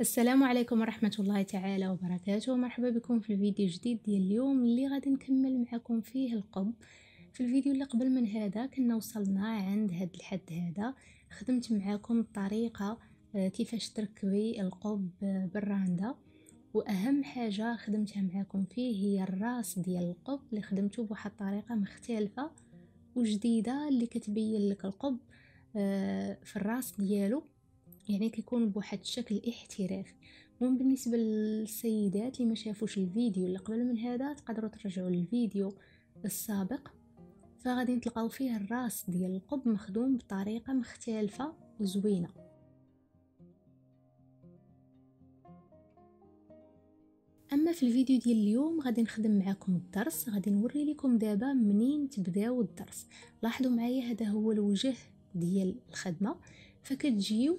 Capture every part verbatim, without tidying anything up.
السلام عليكم ورحمة الله تعالى وبركاته. مرحبا بكم في الفيديو جديد ديال اليوم اللي غادي نكمل معكم فيه القب. في الفيديو اللي قبل من هذا كنا وصلنا عند هاد الحد هذا، خدمت معكم الطريقة آه، كيفاش تركبي القب آه، بالراندا، واهم حاجة خدمتها معكم فيه هي الراس ديال القب اللي خدمته بواحد الطريقة مختلفة وجديدة اللي كتبين لك القب آه، في الراس ديالو، يعني كيكون بواحد الشكل احترافي. ومن بالنسبه للسيدات اللي ما شافوش الفيديو اللي قبل من هذا تقدروا ترجعوا للفيديو السابق، فغادي تلقاو فيه الراس ديال القب مخدوم بطريقه مختلفه وزوينه. اما في الفيديو ديال اليوم غادي نخدم معكم الدرس، غادي نوري لكم دابا منين تبداو الدرس. لاحظوا معايا هذا هو الوجه ديال الخدمه، فكتجيو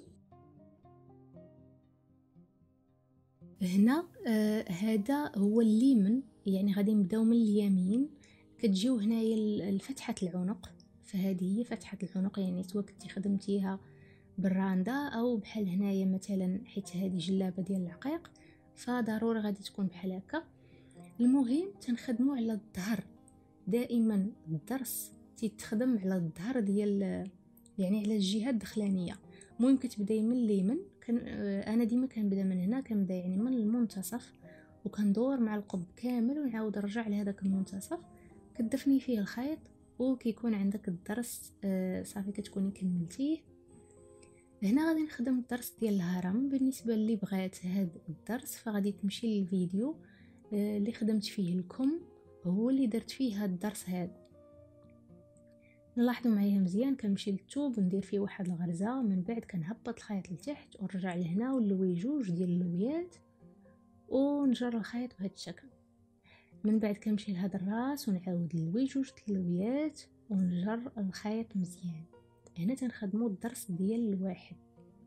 هنا آه هذا هو اليمن، يعني غادي نبداو من اليمين. كتجيو هنايا لفتحة العنق، فهذه هي فتحة العنق، يعني سواء كنتي خدمتيها بالراندا او بحال هنايا مثلا، حيت هذه جلابه ديال العقيق فضروري غادي تكون بحال هكا. المهم تنخدمو على الظهر، دائما الدرس تيتخدم على الظهر ديال، يعني على الجهه الدخلانيه. المهم كتبداي من اليمين، كان انا ديما كنبدا من هنا، كنبدا يعني من المنتصف وكندور مع القب كامل ونعاود نرجع لهذاك المنتصف، كتدفني فيه الخيط وكيكون عندك الدرس آه صافي كتكوني كملتيه. هنا غادي نخدم الدرس ديال الهرم. بالنسبه اللي بغات هذا الدرس فغادي تمشي للفيديو آه اللي خدمت فيه الكم، هو اللي درت فيه هذا الدرس هذا. نلاحظوا معايا مزيان، كنمشي للثوب وندير فيه واحد الغرزه، من بعد كنهبط الخيط لتحت ونرجع لهنا ونلوي جوج ديال اللويات ونجر الخيط بهذا الشكل. من بعد كنمشي لهذا الراس ونعاود نلوي جوج اللويات ونجر الخيط مزيان. هنا تنخدموا الدرس ديال الواحد.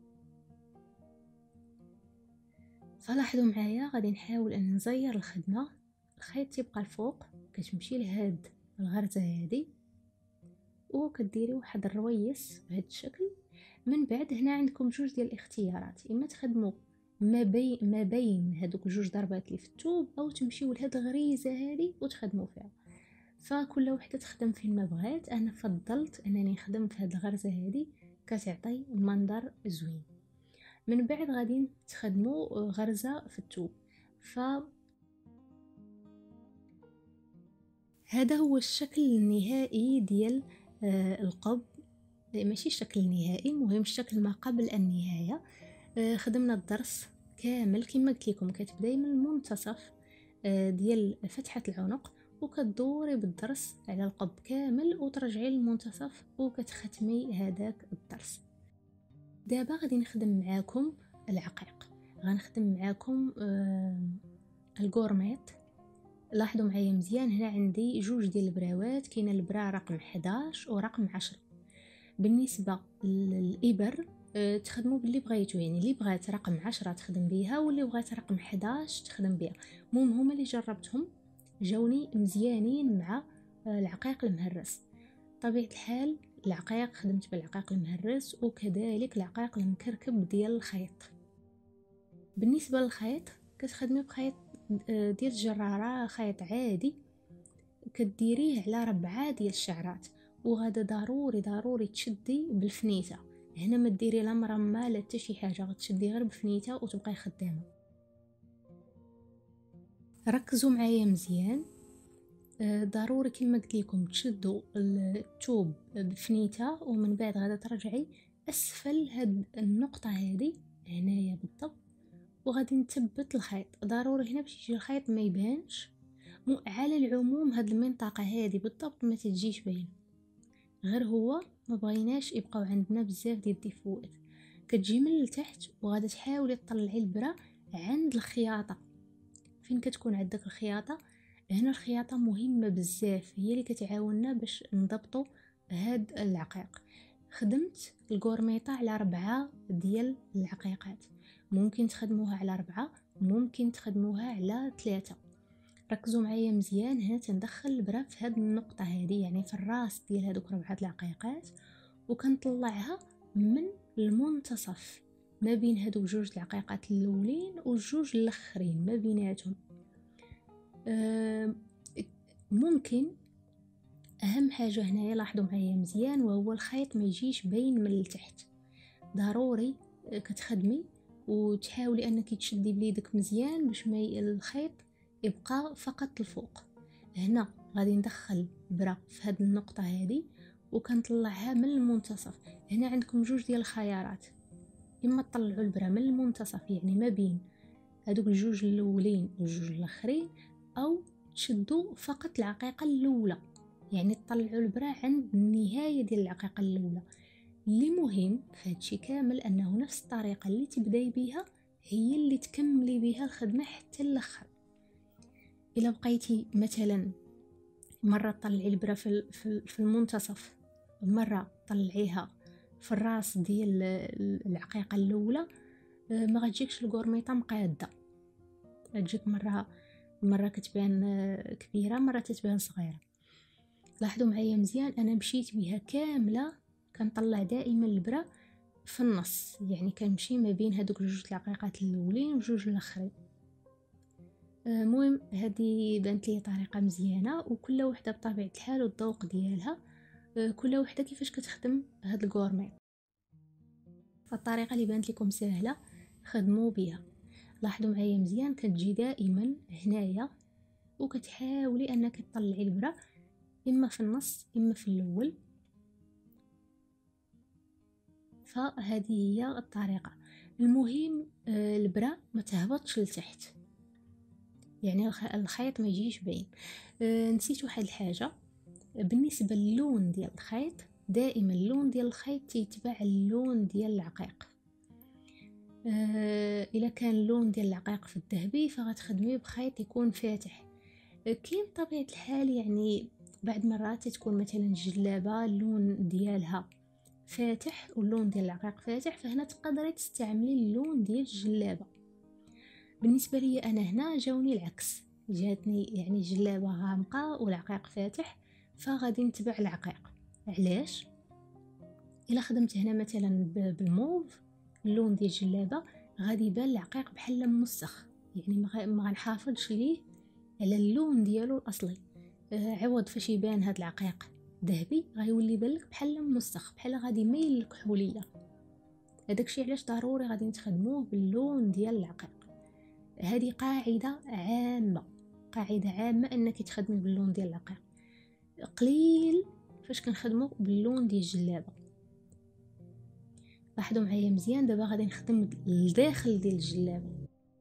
فلاحظوا معايا غادي نحاول ان نزير الخدمه، الخيط تيبقى الفوق، كتمشي لهاد الغرزه هذه وكديري واحد الرويس بهذا الشكل. من بعد هنا عندكم جوج ديال الاختيارات، اما تخدموا ما بين ما بين هذوك جوج ضربات اللي في الثوب، او تمشيو لهاد الغريزه هذه وتخدموا فيها. فكل وحده تخدم فين ما بغات، انا فضلت انني نخدم في هاد الغرزه هذه كتعطي منظر زوين. من بعد غادي تخدموا غرزه في الثوب. ف هذا هو الشكل النهائي ديال آه القب، ماشي الشكل النهائي، مهم الشكل ما قبل النهايه. آه خدمنا الدرس كامل كما قلت لكم، كتبداي من المنتصف آه ديال فتحه العنق وكتدوري بالدرس على القب كامل وترجعي للمنتصف وكتختمي هذاك الدرس. دابا غادي نخدم معاكم العقيق، غنخدم معاكم آه الكورميط. لاحظوا معايا مزيان، هنا عندي جوج ديال البراوات، كاينه البرا رقم احداش ورقم عشرة. بالنسبه للابر أه تخدموا باللي بغيتو، يعني اللي بغات رقم عشرة تخدم بيها واللي بغات رقم احداش تخدم بها. المهم هما اللي جربتهم جاوني مزيانين مع أه العقيق المهرس. طبيعه الحال العقيق خدمت بالعقيق المهرس وكذلك العقيق المكركب ديال الخيط. بالنسبه للخيط كتخدمي بخيط أه ديال الجراره، خيط عادي كديريه على ربعه ديال الشعرات، وغادا ضروري ضروري تشدي بالفنيته. هنا ما ديري لا مرمى لا حتى شي حاجه، غتشدي غير بفنيته وتبقاي خدامه. ركزوا معايا مزيان، آه ضروري كما قلت لكم تشدوا الثوب بفنيته، ومن بعد غادا ترجعي اسفل هاد النقطه هذه هنايا بالضبط، وغادي نثبت الخيط. ضروري هنا باش يجي الخيط ما يبانش. مو على العموم هاد المنطقه هذه بالضبط ما تجيش باينه، غير هو ما بغيناش يبقاو عندنا بزاف ديال الديفوات. كتجي من لتحت وغادا تحاولي تطلعي البرا عند الخياطه. فين كتكون عندك الخياطه، هنا الخياطه مهمه بزاف، هي اللي كتعاوننا باش نضبطوا هاد العقيق. خدمت الكورميطه على ربعه ديال العقيقات، ممكن تخدموها على ربعه، ممكن تخدموها على ثلاثه. ركزوا معايا مزيان، هنا تندخل البرا في هاد النقطه هذه، يعني في الراس ديال هذوك ربعه العقيقات، وكنطلعها من المنتصف ما بين هادو جوج العقيقات الاولين والجوج الاخرين ما بيناتهم. ممكن اهم حاجه هنايا لاحظوا معايا مزيان وهو الخيط ما يجيش باين من التحت. ضروري كتخدمي وتحاولي انك تشدي بليدك مزيان باش ما الخيط يبقى فقط الفوق. هنا غادي ندخل برا في هذه النقطه هذه وكنطلعها من المنتصف. هنا عندكم جوج ديال الخيارات، اما تطلعوا البرا من المنتصف يعني ما بين هذوك الجوج الاولين والجوج الاخرين، او تشدوا فقط العقيقه الاولى يعني تطلعوا البرا عند النهايه ديال العقيقه الاولى. اللي مهم في هادشي كامل انه نفس الطريقه اللي تبداي بها هي اللي تكملي بها الخدمه حتى الاخر. الا بقيتي مثلا مره تطلعي البرا في في المنتصف مره طلعيها في الراس ديال العقيقه الاولى، ما غتجيكش الكورميطه مقاده، غتجيك مره مره كتبان كبيره مره تتبان صغيره. لاحظوا معايا مزيان انا مشيت بها كامله كنطلع دائما البرا في النص، يعني كنمشي ما بين هذوك جوج العقيقات الاولين وجوج الاخرين. المهم هذه بانت لي طريقه مزيانه وكل وحده بطبيعه الحال والذوق ديالها، كل وحده كيفاش كتخدم هاد الكورميط. فالطريقه اللي بانت لكم سهله خدموا بها. لاحظوا معايا مزيان كتجي دائما هنايا وكتحاولي انك تطلعي البرا اما في النص اما في الاول. فهذه هي الطريقه. المهم البرا ما تهبطش لتحت، يعني الخيط ما يجيش باين. نسيت واحد الحاجه بالنسبه للون ديال الخيط، دائما اللون ديال الخيط يتبع اللون ديال العقيق. آه، الا كان اللون ديال العقيق في الذهبي فغتخدمي بخيط يكون فاتح. آه، كاين طبيعه الحال يعني بعد مرات تكون مثلا الجلابه اللون ديالها فاتح واللون ديال العقيق فاتح، فهنا تقدري تستعملي اللون ديال الجلابه. بالنسبه لي انا هنا جاوني العكس، جاتني يعني الجلابه غامقه والعقيق فاتح، فغادي نتبع العقيق. علاش؟ الا خدمت هنا مثلا بالموف اللون ديال الجلابه غادي يبان العقيق بحال موسخ، يعني ما غنحافظش ليه على اللون ديالو الاصلي. آه عوض فاش يبان هاد العقيق ذهبي غيولي بالك بحال موسخ، بحال غادي يميل الكحوليه. هذاك الشيء علاش ضروري غادي نتخدموه باللون ديال العقيق. هذه قاعده عامه، قاعده عامه انك تخدمي باللون ديال العقيق. قليل فاش كنخدموا باللون ديال الجلابه. لاحظوا معايا مزيان دابا غادي نخدم الداخل ديال الجلابه.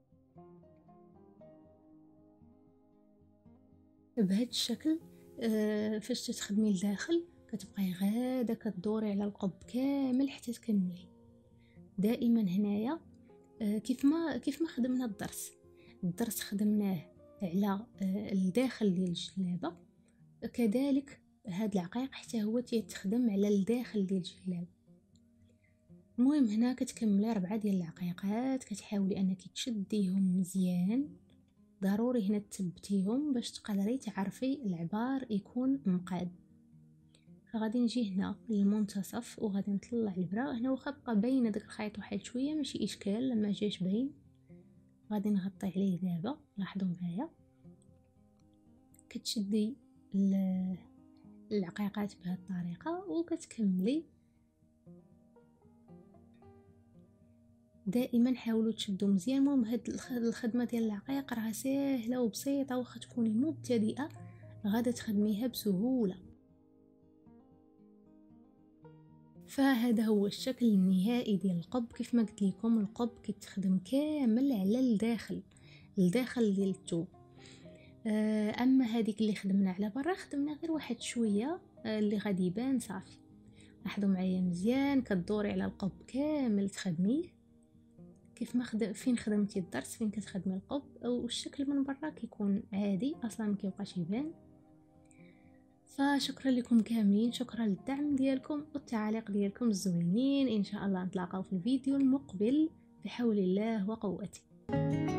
بهذا الشكل آه فاش تخدمي الداخل كتبقاي غاده كتدوري على القب كامل حتى تكملي. دائما هنايا آه كيف ما كيف ما خدمنا الضرس الضرس خدمناه على آه الداخل ديال الجلابه، كذلك هذا العقيق حتى هو تيتخدم على الداخل ديال الجلابه. المهم هنا كتكملي ربعه ديال العقيقات، كتحاولي انك تشديهم مزيان، ضروري هنا تثبتيهم باش تقدري تعرفي العبار يكون مقاد. فغادي نجي هنا للمنتصف وغادي نطلع البرا. هنا واخا بقى باين داك الخيط واحد شويه ماشي اشكال لما جاش باين، غادي نغطي عليه دابا. لاحظوا معايا كتشدي العقيقات بهذه الطريقه وكتكملي. دائما حاولوا تشدوا مزيان. المهم هاد الخدمه ديال العقيق راه ساهله وبسيطه، واخا تكوني مبتدئه غادا تخدميها بسهوله. فهذا هو الشكل النهائي ديال القب. كيف ما قلت لكم القب كيتخدم كامل على الداخل الداخل ديال الثوب. اما هذيك اللي خدمنا على برا خدمنا غير واحد شويه اللي غادي يبان صافي. لاحظوا معايا مزيان كتدوري على القب كامل تخدميه كيف ما خدم فين خدمتي الضرس فين كتخدمي القب، او الشكل من برا كيكون عادي اصلا ما كيبقاش يبان. فشكرا لكم كاملين، شكرا للدعم ديالكم والتعاليق ديالكم الزوينين. ان شاء الله نتلاقاو في الفيديو المقبل بحول الله وقوته.